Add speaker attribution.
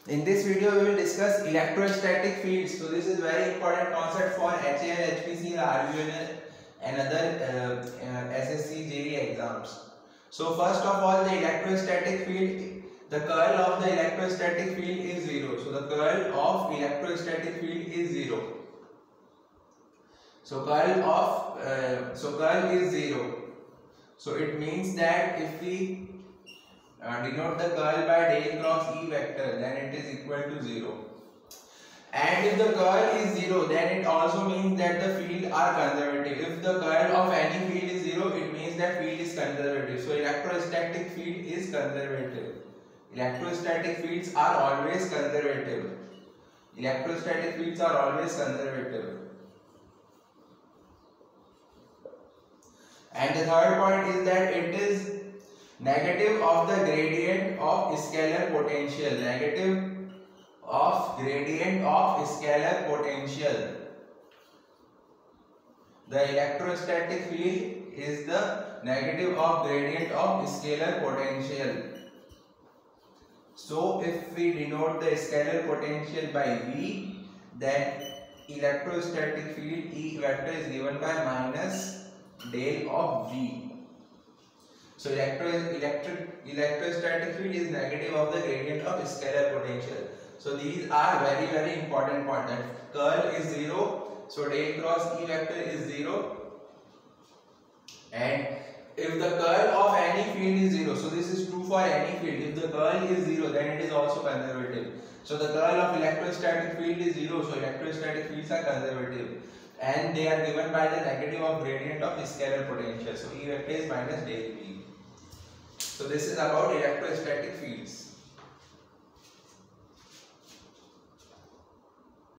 Speaker 1: In this video, we will discuss electrostatic fields. So this is very important concept for HAL, HPC, RVNL and other SSC, JEE exams. So first of all, the electrostatic field, the curl of the electrostatic field is 0. So the curl of electrostatic field is 0. So curl is 0. So it means that if we denote the curl by del cross E vector, then it is equal to 0. And if the curl is 0, then it also means that the field are conservative. If the curl of any field is 0, it means that field is conservative. So electrostatic field is conservative. Electrostatic fields are always conservative. Electrostatic fields are always conservative. And the third point is that it is negative of the gradient of scalar potential. Negative of gradient of scalar potential. The electrostatic field is the negative of gradient of scalar potential. So if we denote the scalar potential by V, then electrostatic field E vector is given by minus del of V. So electrostatic field is negative of the gradient of scalar potential. So these are very important points. That curl is 0, so del cross E vector is 0, and if the curl of any field is 0, so this is true for any field. If the curl is 0, then it is also conservative. So the curl of electrostatic field is 0, so electrostatic fields are conservative, and they are given by the negative of gradient of scalar potential. So E vector is minus del V. So this is about electrostatic fields.